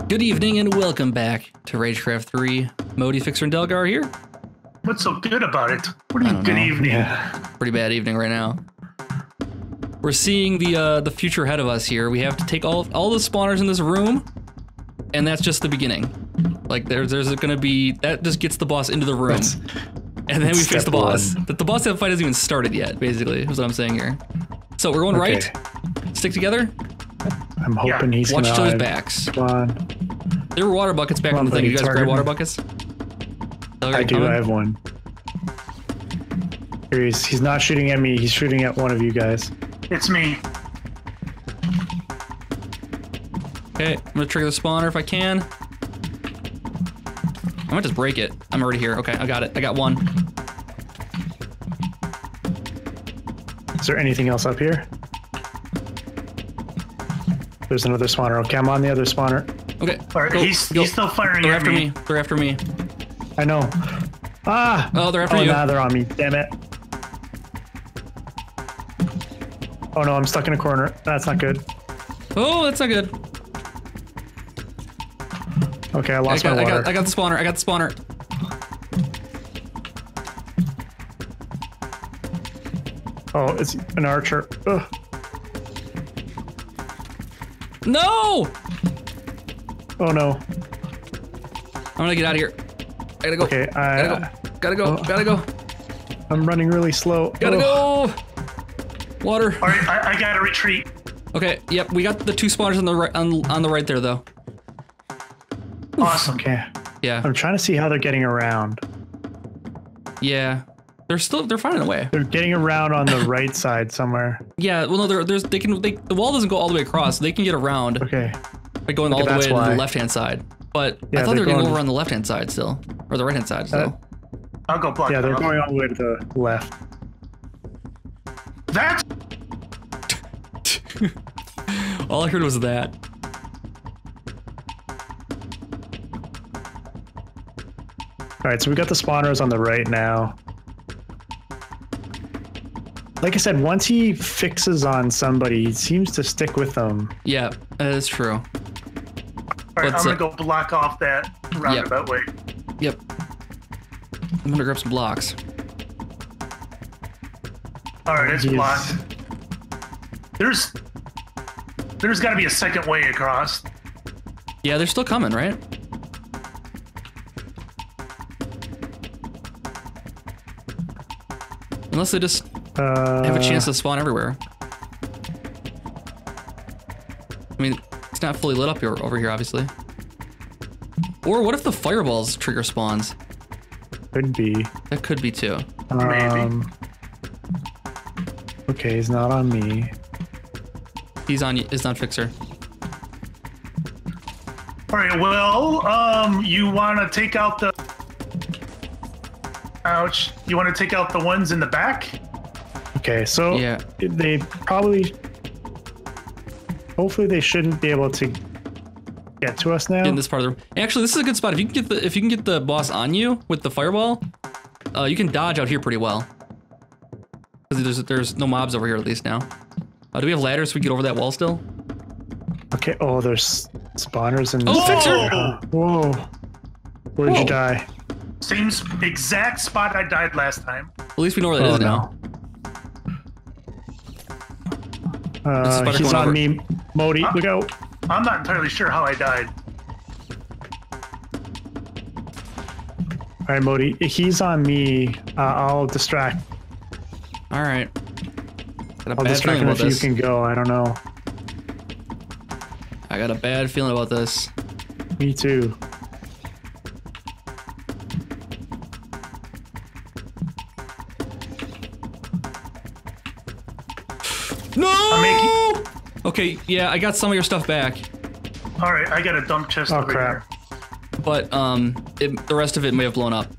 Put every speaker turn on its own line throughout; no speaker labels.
Good evening and welcome back to Ragecraft 3. Modi, Fixer, and Delgar here.
What's so good about it? What do you mean, good evening?
Yeah.
Pretty bad evening right now. We're seeing the future ahead of us here. We have to take all the spawners in this room, and that's just the beginning. Like there's gonna be that just gets the boss into the room, and then we face the boss. The boss fight hasn't even started yet. Basically, is what I'm saying here. So we're going right. Stick together.
I'm hoping he's
watch
gonna
each other's backs.
Spawn.
There were water buckets back in the thing. You guys grab water buckets?
I do. I have one. Here he's not shooting at me. He's shooting at one of you guys.
It's me.
Okay, I'm gonna trigger the spawner if I can. I might just break it. I'm already here. Okay, I got it. I got one.
Is there anything else up here? There's another spawner. Okay, I'm on the other spawner.
Okay.
All right, he's still firing
They're
at
after me. They're after me.
I know. Ah!
Oh, they're after you.
Now they're on me. Damn it. Oh no, I'm stuck in a corner. That's not good.
Oh, that's not good.
Okay, I lost my water.
I got the spawner. I got the spawner.
Oh, it's an archer. Ugh.
No!
Oh no.
I'm gonna get out of here. I gotta go.
Okay,
Gotta go. Gotta go.
I'm running really slow.
Gotta go. Water.
All right, I gotta retreat.
Okay. Yep. We got the two spawners on the right on the right there though.
Awesome.
Okay.
Yeah.
I'm trying to see how they're getting around.
Yeah. They're finding a way.
They're getting around on the right side somewhere.
Yeah. Well, no. The wall doesn't go all the way across. So they can get around.
Okay.
By going all the way to the left-hand side. But
yeah,
I thought they were going over on the left-hand side still, or the right-hand side still.
I'll go block.
Yeah, they're going all the way to the left.
That's.
All I heard was that.
All right, so we got the spawners on the right now. Like I said, once he fixes on somebody, he seems to stick with them.
Yeah, that is true.
All right, I'm gonna go block off that roundabout way.
Yep. I'm gonna grab some blocks.
All right, it's blocked. There's got to be a second way across.
Yeah, they're still coming, right? Unless they just have a chance to spawn everywhere. I mean, it's not fully lit up here, over here, obviously. Or what if the fireballs trigger spawns?
Could be.
That could be too.
Maybe.
Okay, he's not on me.
He's on Fixer.
All right, well, you want to take out the... Ouch. You want to take out the ones in the back?
Okay, so
yeah.
They probably... Hopefully they shouldn't be able to get to us now.
In this part of the room. Actually, this is a good spot. If you can get the boss on you with the fireball, you can dodge out here pretty well. Because there's no mobs over here at least now. Do we have ladders so we can get over that wall still?
Okay. Oh, there's spawners in.
Oh, Fixer!
Whoa! Where did you die?
Same exact spot I died last time.
At least we know where that is now.
He's on me. Modi, look out.
I'm not entirely sure how I died.
All right, Modi, he's on me. I'll distract.
All right.
I'll distract him if you can go. I don't know.
I got a bad feeling about this.
Me too.
No! Okay, yeah, I got some of your stuff back.
All right, I got a dump chest over here.
But the rest of it may have blown up.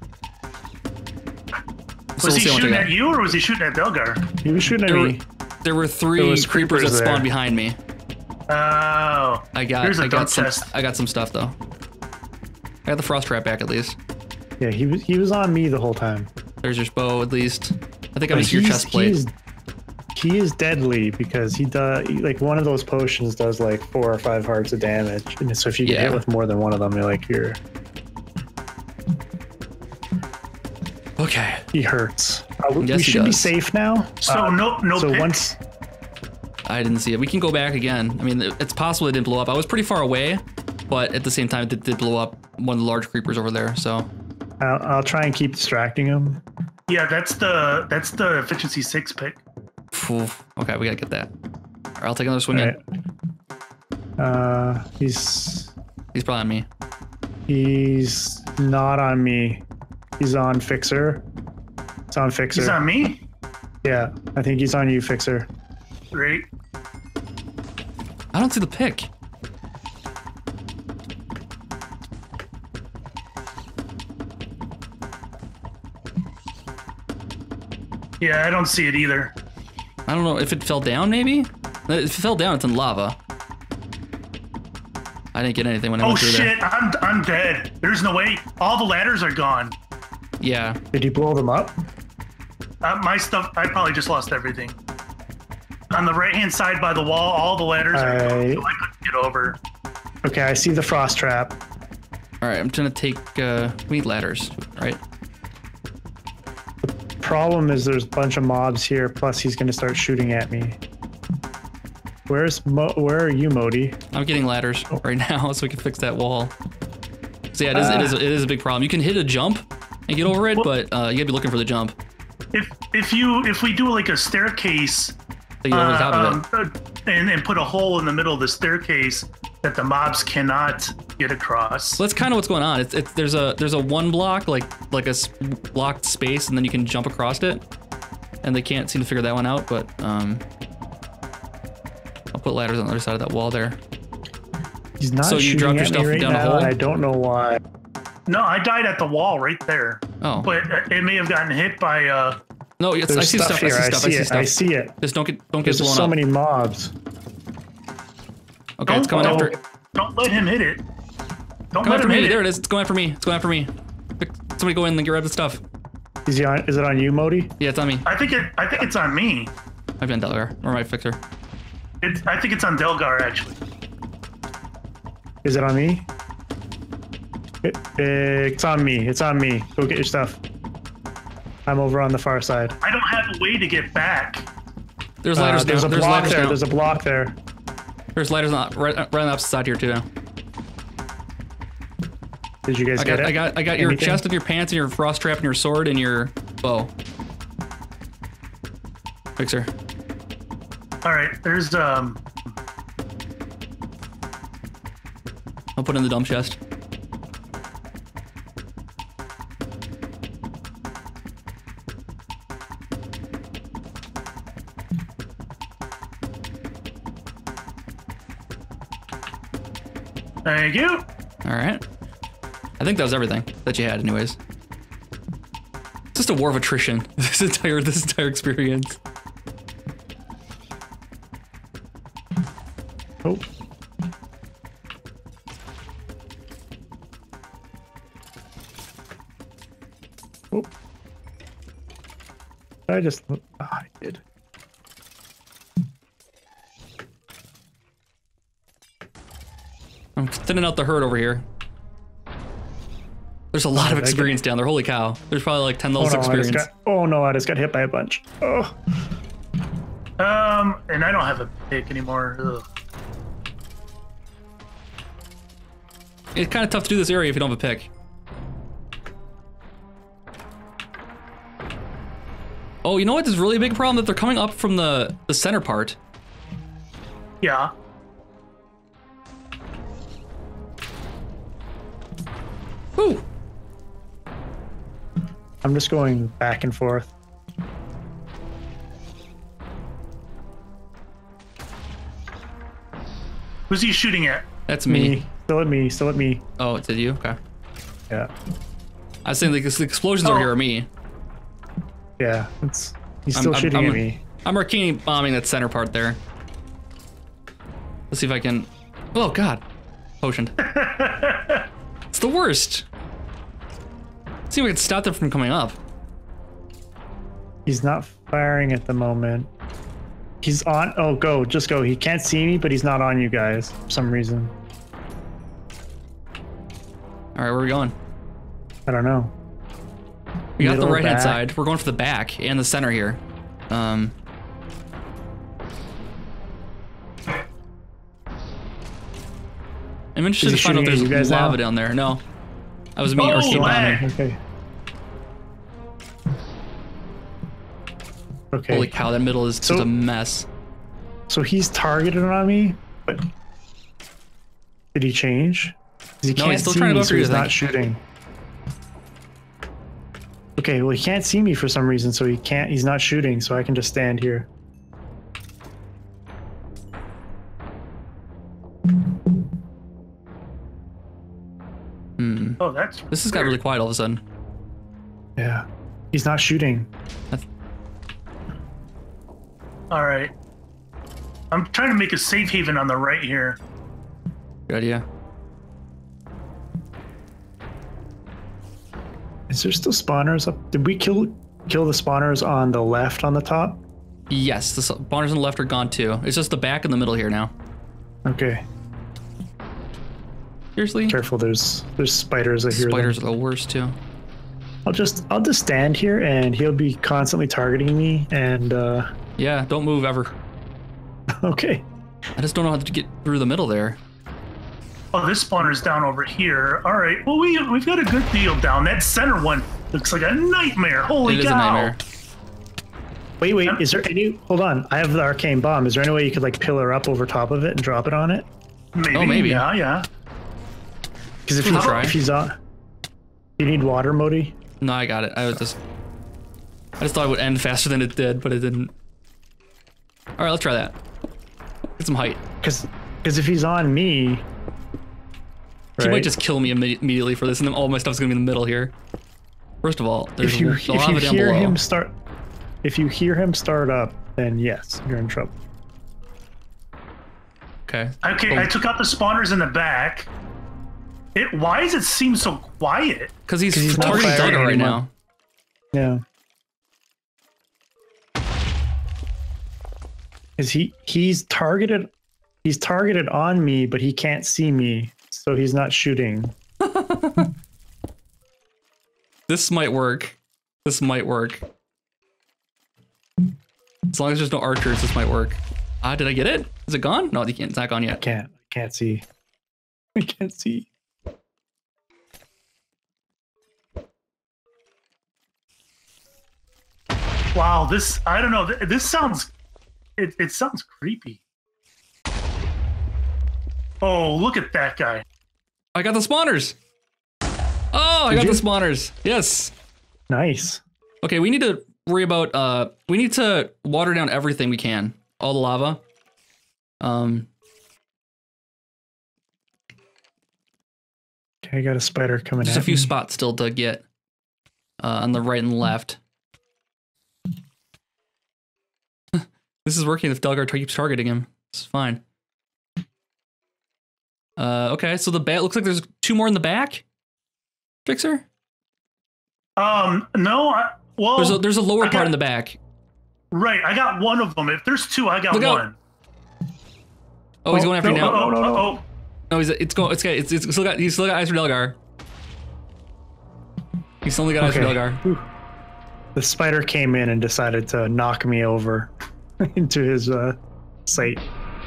Was he shooting at you or was he shooting at Delgar?
He was shooting at me.
There were three creepers that spawned behind me.
Oh.
I got some stuff though. I got the frost trap back at least.
Yeah, he was on me the whole time.
There's your bow at least. I think I missed your chest plate.
he is deadly because he does like one of those potions does like 4 or 5 hearts of damage, and so if you get hit with more than one of them, you're
Okay.
he hurts.
Yes,
we
he
should be
does.
safe now.
So no
So
pick?
once
I didn't see it. We can go back again. I mean, it's possible it didn't blow up. I was pretty far away, but at the same time, it did blow up one of the large creepers over there. So
I'll try and keep distracting him.
Yeah, that's the efficiency 6 pick.
Phew. Okay, we gotta get that. All right, I'll take another swing in.
Right. He's
Probably on me.
He's not on me. He's on Fixer. It's on Fixer.
He's on me?
Yeah, I think he's on you, Fixer.
Great.
I don't see the pick.
Yeah, I don't see it either.
I don't know if it fell down, maybe? If it fell down, it's in lava. I didn't get anything when I
Oh
went through there.
shit, I'm dead. There's no way. All the ladders are gone.
Yeah.
Did you blow them up?
My stuff, I probably just lost everything. On the right-hand side by the wall, all the ladders are gone, so I couldn't get over.
Okay, I see the frost trap.
All right, I'm trying to take, we need ladders, right?
Problem is there's a bunch of mobs here, plus he's gonna start shooting at me. Where are you, Modi?
I'm getting ladders right now so we can fix that wall. So yeah, it is a big problem. You can hit a jump and get over it, but you gotta be looking for the jump.
If we do like a staircase,
So you get over the top of it.
and put a hole in the middle of the staircase that the mobs cannot get across.
So that's kind of what's going on. There's a one block like a blocked space, and then you can jump across it, and they can't seem to figure that one out. But I'll put ladders on the other side of that wall there.
He's not
So you
shooting
drop your
at
stuff
me right
down the
now,
hole?
and I don't know why.
No, I died at the wall right there.
Oh.
But it may have gotten hit by
No, I
There's
see stuff.
here.
I see stuff.
I see it.
Just don't get
There's
blown
so
up.
many mobs.
Okay, it's coming after.
Don't let him hit it. Don't
Come
let
after
him
me.
hit
There
it.
it is. It's going after me. It's going after me. Somebody go in and grab the stuff.
Is it on you, Modi?
Yeah, it's on me.
I think it's on me.
I've been Delaware or my fixer.
I think it's on Delgar actually.
Is it on me? It's on me. It's on me. Go get your stuff. I'm over on the far side.
I don't have a way to get back.
There's ladders
There's
down.
a
There's
block
ladders
there.
down.
There's a block there.
There's ladders right on the opposite side here too.
Did you guys get it?
I got your
Anything?
chest and your pants and your frost trap and your sword and your bow. Fixer.
All right, there's
I'll put it in the dump chest.
Thank you.
All right. I think that was everything that you had, anyways. It's just a war of attrition. This entire experience.
Oh. Oh. I just. Oh, I did.
I'm thinning out the herd over here. There's a lot of experience down there. Holy cow. There's probably like 10 levels of experience.
Oh no, I just got hit by a bunch. Oh.
And I don't have a pick anymore. Ugh.
It's kind of tough to do this area if you don't have a pick. Oh, you know what? There's a really big problem that they're coming up from the center part.
Yeah.
Ooh.
I'm just going back and forth.
Who's he shooting at?
That's me.
Still at me. Still at me.
Oh, it's you? Okay.
Yeah.
I was saying the explosions over here are me.
Yeah. He's still shooting at me.
I'm arcane bombing that center part there. Let's see if I can. Oh God, potioned. It's the worst. Let's see if we can stop them from coming up.
He's not firing at the moment. He's on. Oh, go. Just go. He can't see me, but he's not on you guys for some reason.
All right, where are we going?
I don't know.
We got the right-hand side. We're going for the back and the center here. I'm interested to find out if there's lava down there. No. That was me.
Okay. Okay.
Holy cow, that middle is just a mess.
So he's targeted on me, but did he change? He can't
he's still
see
trying to
me,
go
so
for
he's
you,
not shooting. Okay, well he can't see me for some reason, so he's not shooting, so I can just stand here.
Oh, this
has got really quiet all of a sudden.
Yeah. He's not shooting.
All right. I'm trying to make a safe haven on the right here.
Good idea.
Is there still spawners up? Did we kill the spawners on the left on the top?
Yes, the spawners on the left are gone too. It's just the back and the middle here now.
Okay.
Seriously?
Careful, there's spiders. I hear
spiders
them.
are the worst too.
I'll just stand here and he'll be constantly targeting me and
yeah, don't move ever.
Okay.
I just don't know how to get through the middle there.
Oh, this spawner's down over here. All right. Well, we've got a good deal down. That center one looks like a nightmare. Holy cow.
It is a nightmare.
Wait. Is there any? Hold on. I have the arcane bomb. Is there any way you could like pillar up over top of it and drop it on it?
Maybe. Oh, maybe. Yeah.
Because if he's on, you need water, Modi.
No, I got it. I just thought it would end faster than it did, but it didn't. All right, let's try that. Get some height.
Because if he's on me,
he might just kill me immediately for this, and then all my stuff's gonna be in the middle here. First of all, there's
if you hear
below.
If you hear him start up, then yes, you're in trouble.
Okay.
Okay, I took out the spawners in the back. Why does it seem so quiet?
Because he's targeting Delgar right now.
Yeah. Is he's targeted on me, but he can't see me, so he's not shooting.
This might work. This might work. As long as there's no archers, this might work. Did I get it? Is it gone? No, it's not gone yet.
I can't see. I can't see.
Wow, I don't know. This sounds, it sounds creepy. Oh, look at that guy.
I got the spawners. Oh, I got the spawners. Yes.
Nice.
Okay, we need to worry about, we need to water down everything we can. All the lava.
Okay, I got a spider coming
Just a few spots still to get on the right and left. This is working if Delgar keeps targeting him. It's fine. Okay, so the bat looks like there's 2 more in the back. Fixer?
No. Well,
there's a lower part in the back.
Right, I got one of them. If there's 2, I got one.
Oh, he's going after you now.
No.
No, he's still got eyes for Delgar. He's only got eyes for Delgar.
Ooh. The spider came in and decided to knock me over into his sight.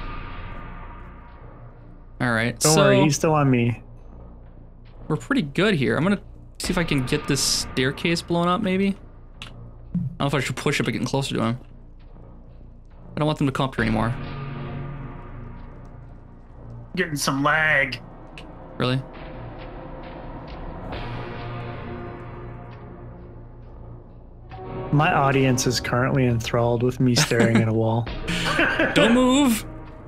All right.
Don't worry, he's still on me.
We're pretty good here. I'm gonna see if I can get this staircase blown up, maybe. I don't know if I should push it by getting closer to him. I don't want them to come up here anymore.
Getting some lag.
Really?
My audience is currently enthralled with me staring at a wall.
Don't move!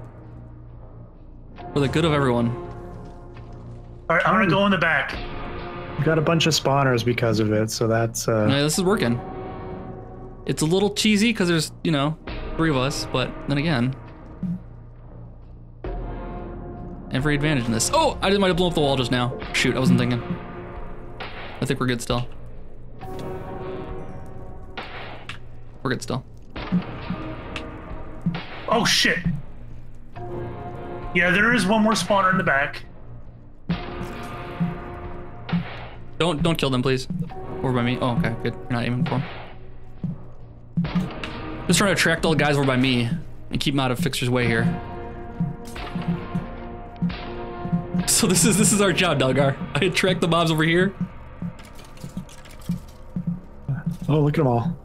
For the good of everyone.
All right, I'm gonna go in the back.
We got a bunch of spawners because of it, so that's...
Yeah, this is working. It's a little cheesy because there's, 3 of us, but then again... Every advantage in this. Oh, I might have blown up the wall just now. Shoot, I wasn't thinking. I think we're good still. We're good still.
Oh shit. Yeah, there is one more spawner in the back.
Don't kill them, please. Over by me. Oh, okay, good. You're not aiming for them. Just trying to attract all the guys over by me and keep them out of Fixer's way here. So this is our job, Delgar. I attract the mobs over here.
Oh, look at them all.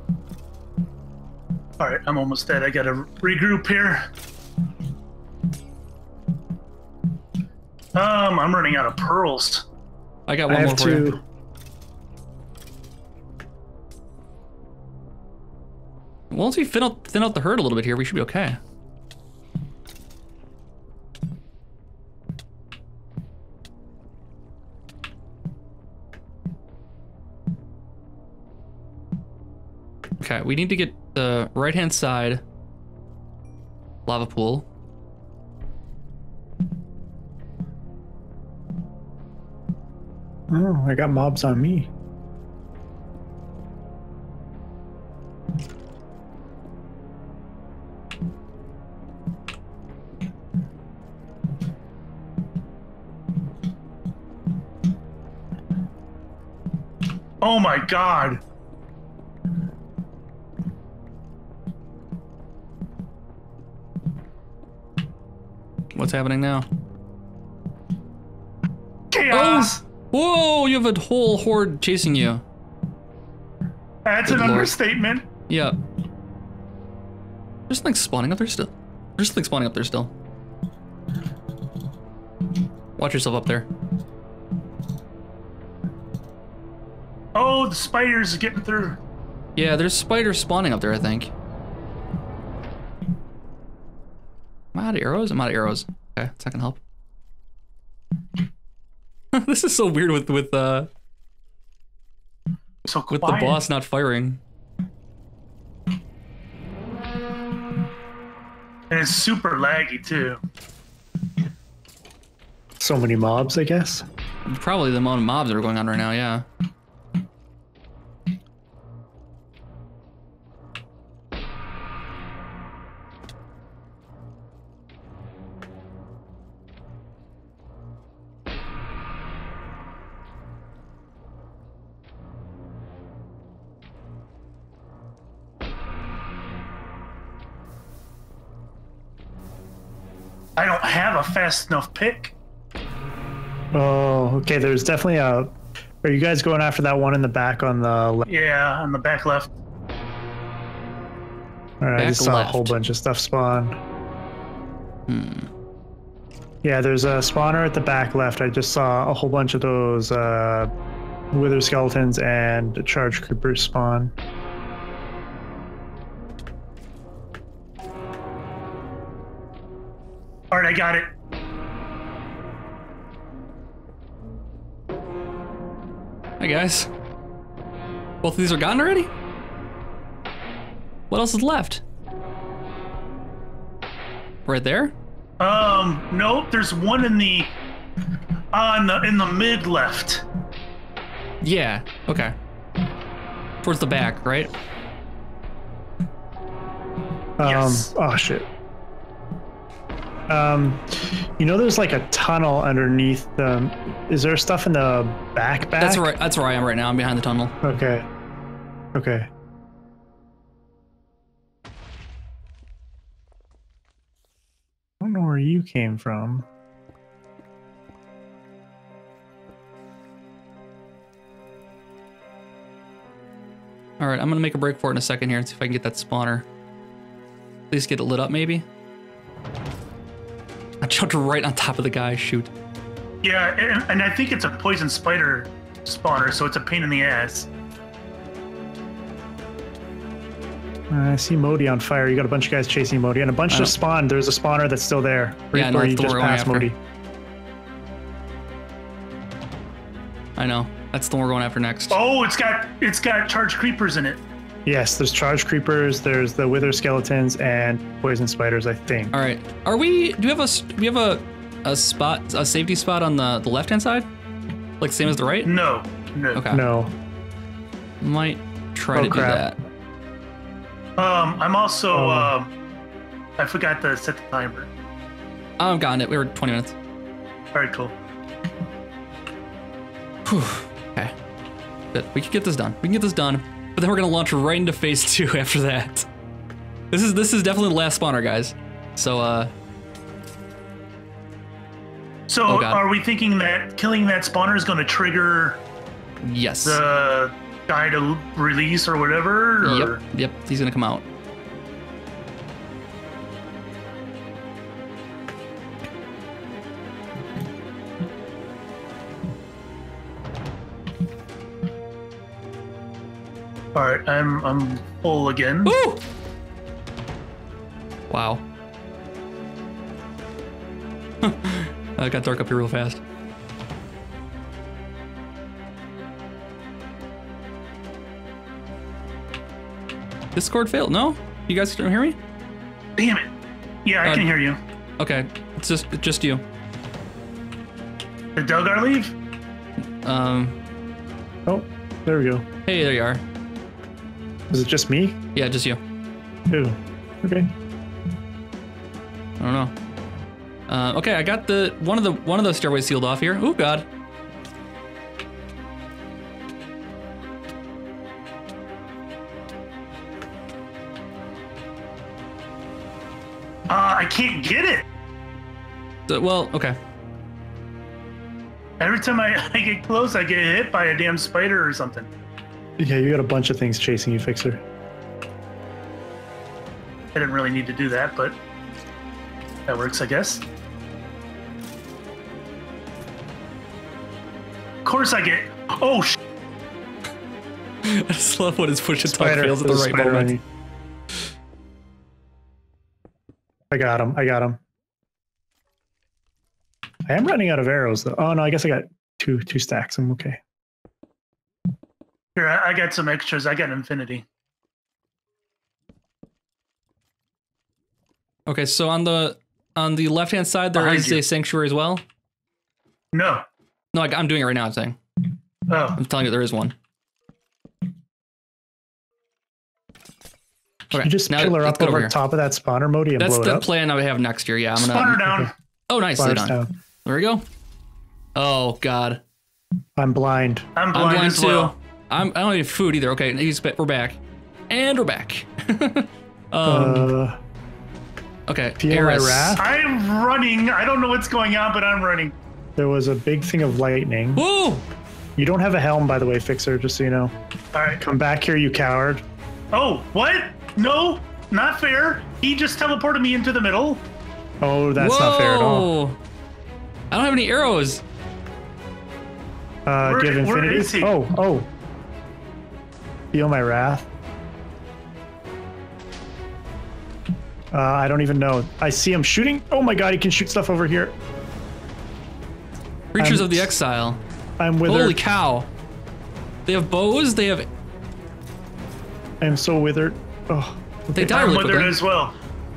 All right, I'm almost dead. I gotta regroup here. I'm running out of pearls.
I got one more for you. Once we thin out the herd a little bit here, we should be okay. Okay, we need to get the right-hand side lava pool.
Oh, I got mobs on me.
Oh my god.
What's happening now?
Chaos!
Oh. Whoa, you have a whole horde chasing you.
That's an understatement.
Yeah. There's something spawning up there still. There's something spawning up there still. Watch yourself up there.
Oh, the spiders are getting through.
Yeah, there's spiders spawning up there, I think. Am I out of arrows? I'm out of arrows. Okay, that's not gonna help. This is so weird with the boss not firing.
And it's super laggy too.
So many mobs, I guess.
Probably the amount of mobs that are going on right now, yeah.
I don't have a fast enough pick.
Oh, okay. There's definitely a. Are you guys going after that one in the back on the left?
Yeah, on the back left.
All right, I just saw a whole bunch of stuff spawn. Yeah, there's a spawner at the back left. I just saw a whole bunch of those wither skeletons and charge creepers spawn.
All right, I got it.
Hi guys. Both of these are gone already? What else is left? Right there?
Nope. There's one in the mid left.
Yeah. Okay. Towards the back, right?
Yes.
Oh shit. You know, there's like a tunnel underneath. Is there stuff in the back?
That's right. That's where I am right now. I'm behind the tunnel.
Okay. Okay. I don't know where you came from.
All right, I'm gonna make a break for it in a second here and see if I can get that spawner. At least get it lit up, maybe. I jumped right on top of the guy. Shoot.
Yeah, and I think it's a poison spider spawner, so it's a pain in the ass.
I see Modi on fire. You got a bunch of guys chasing Modi, and a bunch just spawned. There's a spawner that's still there.
Yeah,
where
no,
you just passed Modi.
I know. That's the one we're going after next.
Oh, it's got charged creepers in it.
Yes, there's charged creepers. There's the wither skeletons and poison spiders, I think.
All right. Do we have a spot, a safety spot on the left hand side, like same as the right?
No.
Okay.
No.
Might try to do that.
I'm also I forgot to set the timer.
I'm gotten it. We were 20 minutes.
All right, cool.
Whew. Okay. Good. We can get this done. We can get this done. But then we're gonna launch right into phase 2 after that. This is definitely the last spawner, guys. So
So
Oh, God.
are we thinking that killing that spawner is going to trigger
yes.
the guy to release or whatever? Or?
Yep. He's gonna come out.
All right, I'm full again.
Woo! Wow. It got dark up here real fast. Discord failed. No? You guys don't hear me?
Damn it! Yeah, I can hear you.
Okay, it's just you.
Did Delgar leave?
Oh, there we go.
Hey, there you are.
Is it just me?
Yeah, just you.
Ooh. Okay.
I don't know. Okay, I got one of those stairways sealed off here. Oh God.
I can't get it.
Well, okay.
Every time I get close, I get hit by a damn spider or something.
Yeah, you got a bunch of things chasing you, Fixer.
I didn't really need to do that, but that works, I guess. Of course I get... Oh,
I just love when his push and talk
Spider.
fails at the
There's a
right
spider on
moment.
you. I got him. I got him. I am running out of arrows, though. Oh, no, I guess I got two stacks. I'm okay.
here, I got some extras. I got infinity.
Okay, so on the left-hand side, there
Behind
is
you.
a sanctuary as well.
No.
No, I'm doing it right now. I'm saying.
Oh.
I'm telling you, there is one.
Can you just pillar
let's
up
go
over
here.
top of that spawner mode and
That's
blow it
the
up?
plan I have next year. Yeah, I'm gonna.
Spawner down.
Okay.
Oh, nice.
Spawner's
Down.
down.
There we go. Oh God.
I'm blind.
I'm blind as
too.
well.
I don't have food either. Okay, we're back, and we're back. Okay.
Feel my
Eris.
wrath?
I'm running. I don't know what's going on, but I'm running.
There was a big thing of lightning.
Woo!
You don't have a helm, by the way, Fixer, just so you know.
All right.
Come back here, you coward.
Oh, what? No, not fair. He just teleported me into the middle.
Oh, that's not fair at all.
Whoa. I don't have any arrows.
Do you have
Where
infinity?
is he?
Oh. Feel my wrath. I don't even know. I see him shooting. Oh my god, he can shoot stuff over here.
Creatures of the Exile.
I'm withered.
Holy cow. They have bows. They have.
I'm so withered. Oh.
They die
I'm
really
withered
quickly.
as well.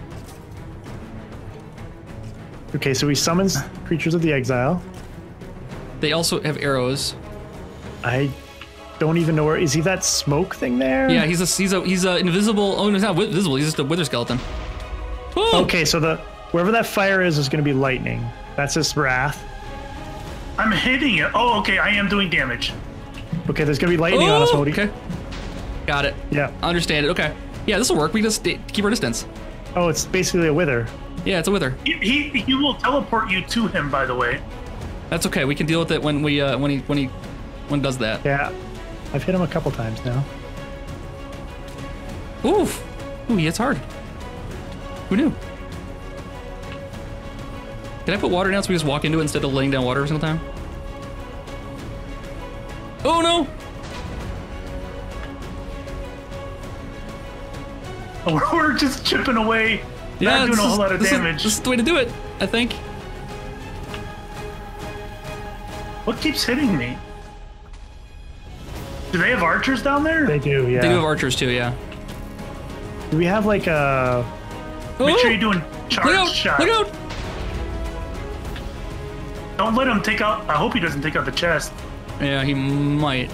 Okay, so he summons creatures of the exile.
They also have arrows.
I don't even know where is he. That smoke thing there?
Yeah, he's a invisible. Oh no, he's not visible. He's just a wither skeleton. Woo!
Okay, so wherever that fire is going to be lightning. That's his wrath.
I'm hitting it. Oh, okay. I am doing damage.
Okay, there's going to be lightning on us,
Oh,
Modi.
okay. Got it.
Yeah.
I understand it. Okay. Yeah, this will work. We just keep our distance.
Oh, it's basically a wither.
Yeah, it's a wither.
He will teleport you to him. By the way.
That's okay. We can deal with it when he does that.
Yeah. I've hit him a couple times now.
Oof. Ooh, he hits hard. Who knew? Can I put water down so we just walk into it instead of laying down water every single time? Oh no!
We're just chipping away. Not doing a whole lot of damage.
This is the way to do it, I think.
What keeps hitting me? Do they have archers down there?
They do, yeah.
They do have archers too, yeah.
Do we have like a...
Make sure you're doing
Look
charge
out!
shots.
Look out!
Don't let him take out. I hope he doesn't take out the chest.
Yeah, he might.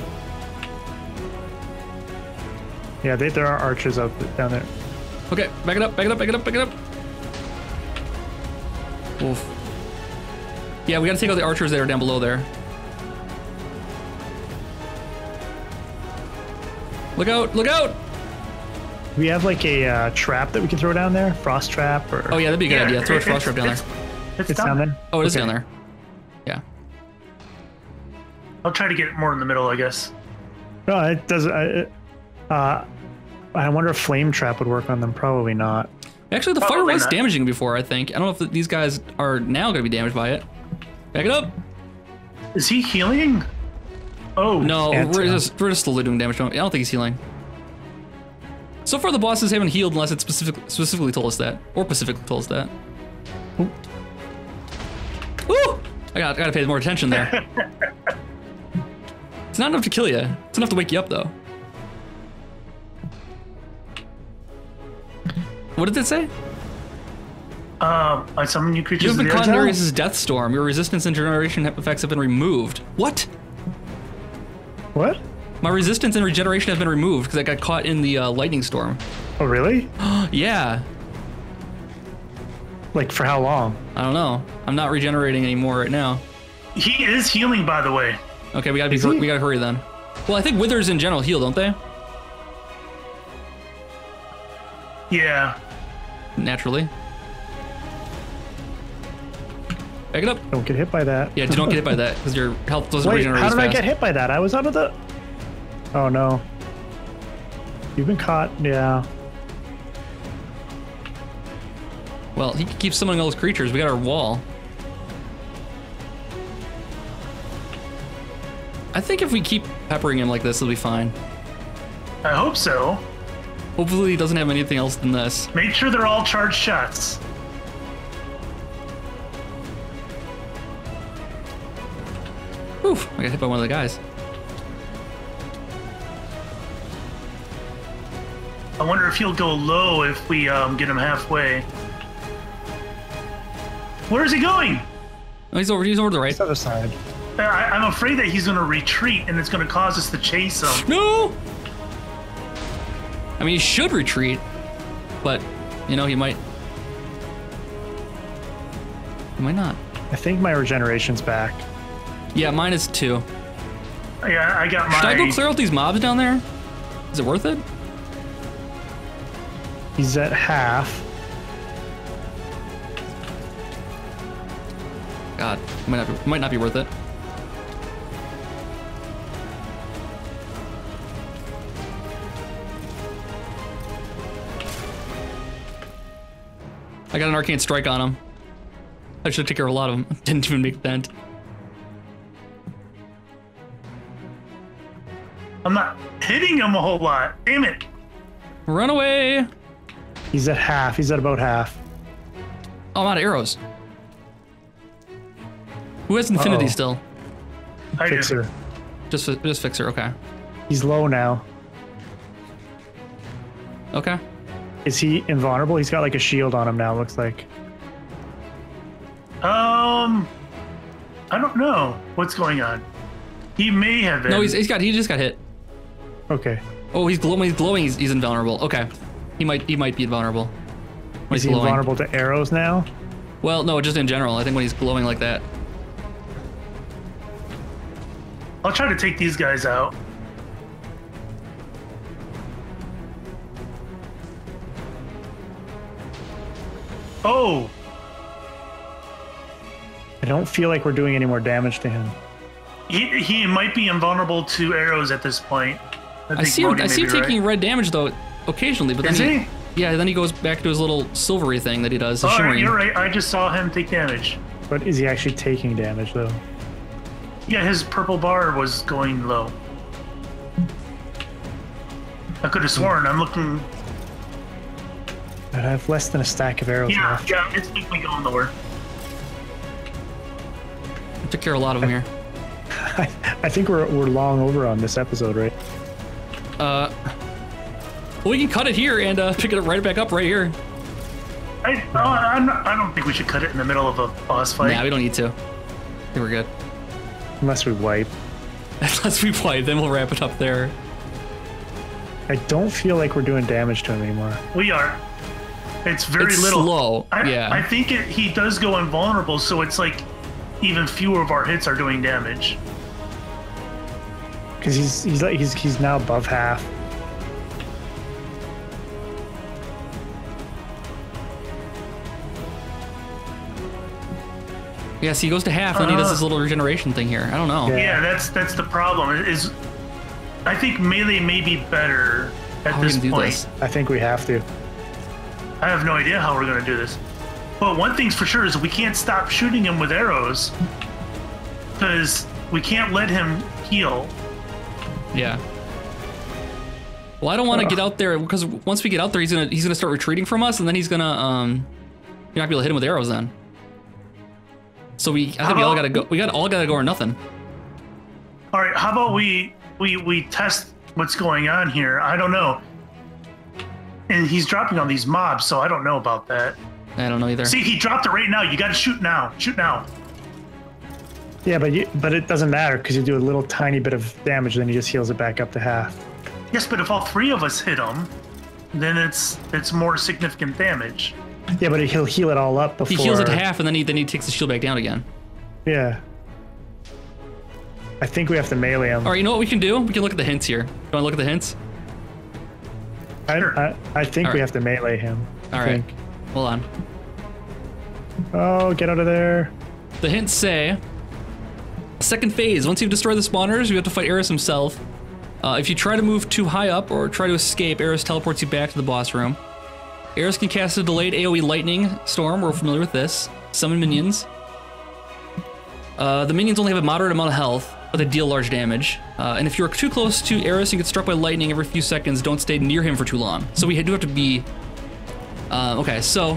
Yeah, there are archers down there.
Okay, back it up, back it up, back it up, back it up. Oof. Yeah, we gotta take out the archers that are down below there. Look out! Look out!
We have like a trap that we can throw down there, frost trap, or
Oh yeah, that'd be a good idea. Throw a frost trap down there.
It's
it's down there.
Oh, it is
Okay.
down there. Yeah.
I'll try to get it more in the middle, I guess.
No, it doesn't. I wonder if flame trap would work on them. Probably not.
Actually, the fire
Probably
was
not.
damaging before, I think. I don't know if these guys are now going to be damaged by it. Back it up.
Is he healing? Oh
No,
Can't
we're
tell.
just slowly doing damage to him. I don't think he's healing. So far, the bosses haven't healed unless it specifically told us that. Or specifically told us that.
Ooh.
Woo! I gotta pay more attention there. It's not enough to kill you. It's enough to wake you up, though. What did it say?
I summon new creatures.
You have been
of the
caught in
exile?
Darius' death storm. Your resistance and regeneration effects have been removed. What?
What?
My resistance and regeneration have been removed because I got caught in the lightning storm.
Oh, really?
Yeah.
Like for how long?
I don't know. I'm not regenerating anymore right now.
He is healing, by the way.
Okay, we
Is he?
gotta hurry then. Well, I think withers in general heal, don't they?
Yeah.
Naturally. Back it up.
Don't get hit by that.
Yeah, don't get hit by that because your health doesn't
Wait,
regenerate
how
as
did I
fast.
get hit by that? I was out of the. Oh no. You've been caught. Yeah.
Well, he keeps summoning all those creatures. We got our wall. I think if we keep peppering him like this, it'll be fine.
I hope so.
Hopefully he doesn't have anything else than this.
Make sure they're all charged shots.
Whew, I got hit by one of the guys.
I wonder if he'll go low if we get him halfway. Where is he going?
Oh, he's over to the right.
This other side.
I'm afraid that he's going to retreat and it's going to cause us to chase him.
No! I mean, he should retreat, but, you know, he might not.
I think my regeneration's back.
Yeah, mine is 2.
Yeah, I got
Should I go
my.
clear out these mobs down there? Is it worth it?
He's at half.
God, might not be worth it. I got an arcane strike on him. I should take care of a lot of them. Didn't even make a dent.
I'm not hitting him a whole lot. Damn it.
Run away!
He's at half. He's at about half.
Oh, I'm out of arrows. Who has infinity
Uh-oh.
still?
I do.
Fixer.
Just Fixer, okay.
He's low now.
Okay.
Is he invulnerable? He's got like a shield on him now, looks like.
I don't know what's going on. He may have been.
No, he just got hit.
Okay.
Oh, he's glowing. He's glowing. He's invulnerable. Okay, he might be invulnerable. When
Is
he's
he
glowing.
invulnerable to arrows now?
Well, no, just in general. I think when he's glowing like that.
I'll try to take these guys out. Oh,
I don't feel like we're doing any more damage to him.
he might be invulnerable to arrows at this point.
I see him.
Modi
I
may
see him
be right.
taking red damage though, occasionally. But then
Is he?
yeah, then he goes back to his little silvery thing that he does. The
Oh,
shimmering.
you're right. I just saw him take damage.
But is he actually taking damage though?
Yeah, his purple bar was going low. I could have sworn. I'm looking.
I have less than a stack of arrows
Yeah,
left.
yeah, it's definitely going lower.
I took care of a lot of them here.
I think we're long over on this episode, right?
Well, we can cut it here and pick it right back up right here.
I don't think we should cut it in the middle of a boss fight.
Nah, we don't need to. I think we're good.
Unless we wipe.
Unless we play, then we'll wrap it up there.
I don't feel like we're doing damage to him anymore.
We are. It's very
It's
little.
slow. Yeah.
I think he does go invulnerable, so it's like even fewer of our hits are doing damage.
Because he's now above half.
Yeah, see, he goes to half, and then he does this little regeneration thing here. I don't know.
Yeah, that's the problem. Is I think melee may be better at this point.
I think we have to.
I have no idea how we're going to do this. But one thing's for sure is we can't stop shooting him with arrows because we can't let him heal.
Yeah. Well, I don't want to get out there because once we get out there, he's gonna start retreating from us, and then he's gonna you're not gonna be able to hit him with arrows then. So I think we all gotta go. We all gotta go or nothing.
All right, how about we test what's going on here? I don't know. And he's dropping on these mobs, so I don't know about that.
I don't know either.
See, he dropped it right now. You got to shoot now. Shoot now.
Yeah, but it doesn't matter because you do a little tiny bit of damage, then he just heals it back up to half.
Yes, but if all three of us hit him, then it's more significant damage.
Yeah, but he'll heal it all up before.
He heals it to half, and then he takes the shield back down again.
Yeah. I think we have to melee him.
All right, you know what we can do? We can look at the hints here. You want to look at the hints?
I think we have to melee him.
All right. Hold on.
Oh, get out of there.
The hints say, second phase, once you've destroyed the spawners, you have to fight Eris himself. If you try to move too high up or try to escape, Eris teleports you back to the boss room. Eris can cast a delayed AoE lightning storm, we're familiar with this. Summon minions. The minions only have a moderate amount of health, but they deal large damage. And if you're too close to Eris and get struck by lightning every few seconds, don't stay near him for too long. So we do have to be... okay, so...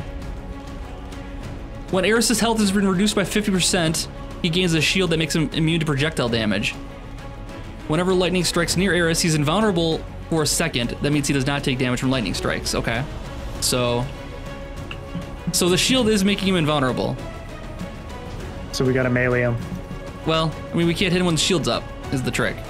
When Eris's health has been reduced by 50%, he gains a shield that makes him immune to projectile damage. Whenever lightning strikes near Eris, he's invulnerable for a second. That means he does not take damage from lightning strikes. Okay. So the shield is making him invulnerable.
So we gotta melee him.
Well, I mean, we can't hit him when the shield's up, is the trick.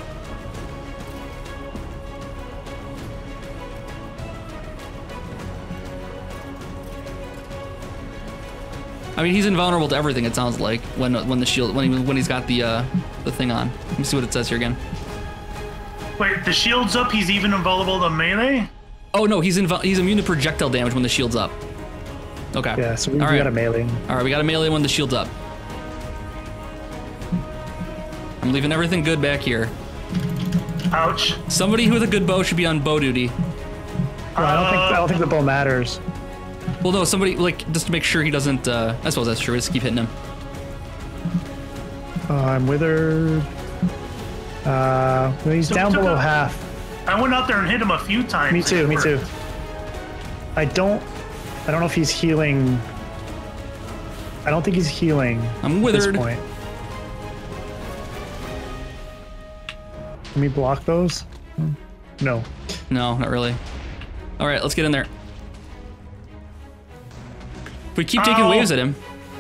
I mean, he's invulnerable to everything, it sounds like, when the shield, when he's got the thing on. Let me see what it says here again.
Wait, the shield's up, he's even invulnerable to melee?
Oh no, he's immune to projectile damage when the shield's up. Okay.
Yeah, so we gotta melee him.
All right, we gotta melee when the shield's up. I'm leaving everything good back here.
Ouch.
Somebody with a good bow should be on bow duty.
Well, I don't think the bow matters.
Well, no, somebody, like, just to make sure he doesn't, I suppose that's true, just keep hitting him.
I'm withered. He's down below half.
I went out there and hit him a few times.
Me too. I don't know if he's healing. I don't think he's healing.
I'm withered.
At this point. Can we block those? No.
No, not really. All right, let's get in there. If we keep taking waves at him.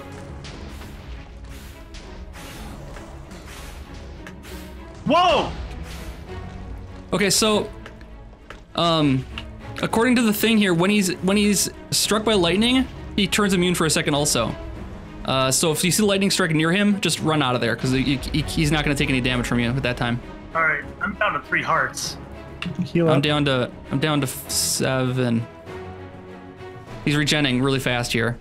Whoa!
Okay, so, according to the thing here, when he's struck by lightning, he turns immune for a second also. So if you see the lightning strike near him, just run out of there because he's not going to take any damage from you at that time.
All right, I'm down to 3 hearts.
Heal up.
I'm down to 7. He's regenning really fast here.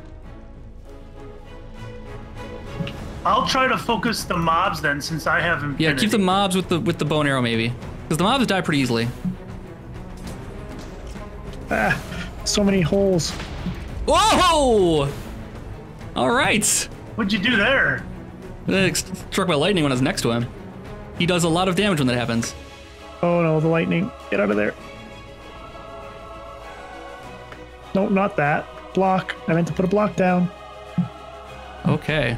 I'll try to focus the mobs then, since I have infinity.
Yeah, keep the mobs with the bow and arrow maybe, because the mobs die pretty easily.
Ah, so many holes.
Whoa! All right.
What'd you do there?
Struck by lightning when I was next to him. He does a lot of damage when that happens.
Oh no, the lightning. Get out of there. No, not that. Block. I meant to put a block down.
Okay.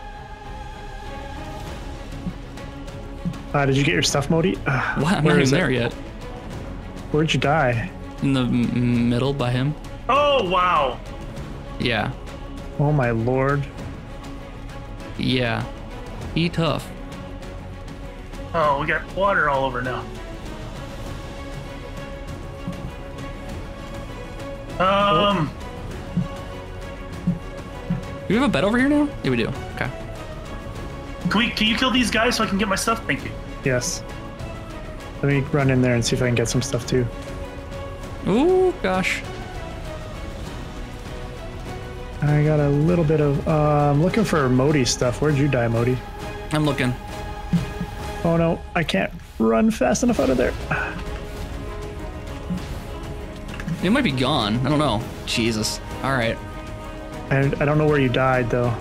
Did you get your stuff, Modi?
What? I'm not even there yet.
Where'd you die?
In the middle by him.
Oh, wow.
Yeah.
Oh my lord.
Yeah. He tough.
Oh, we got water all over now.
Do we have a bed over here now? Yeah, we do. Okay.
Can you kill these guys so I can get my stuff? Thank you.
Yes. Let me run in there and see if I can get some stuff too.
Ooh, gosh.
I got a little bit of. I'm looking for Modi's stuff. Where'd you die, Modi?
I'm looking.
Oh no, I can't run fast enough out of there.
It might be gone. I don't know. Jesus. All right.
I don't know where you died though.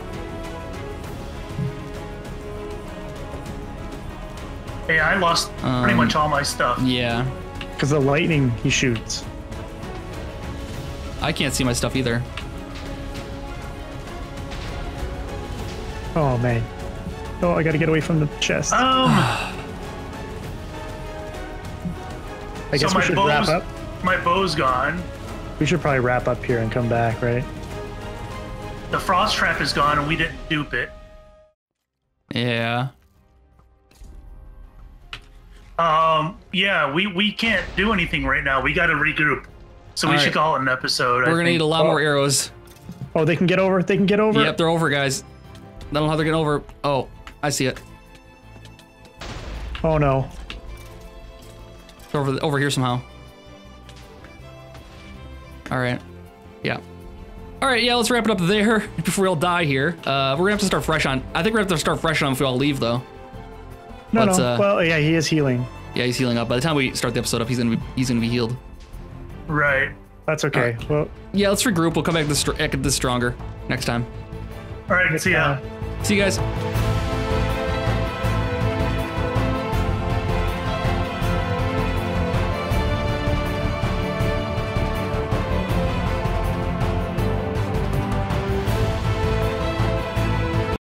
Hey, I lost pretty much all my stuff.
Yeah.
Because the lightning he shoots.
I can't see my stuff either.
Oh man. Oh, I gotta get away from the chest.
I
guess we should wrap up.
My bow's gone.
We should probably wrap up here and come back, right?
The frost trap is gone and we didn't dupe it.
Yeah.
Yeah, we can't do anything right now. We gotta regroup. So we should call it an episode.
We're gonna need a lot more arrows.
Oh, they can get over? They can get over?
Yep, they're over, guys. I don't know how they're getting over. Oh, I see it.
Oh no.
It's over here somehow. All right. Yeah. All right, yeah, let's wrap it up there before we all die here. We're gonna have to start fresh on. I think we're gonna have to start fresh on if we all leave, though.
No, no. Well, yeah, he is healing.
Yeah, he's healing up. By the time we start the episode up, he's gonna be healed.
Right.
That's okay. Well,
yeah, let's regroup. We'll come back this stronger next time.
All right. See ya.
See you guys.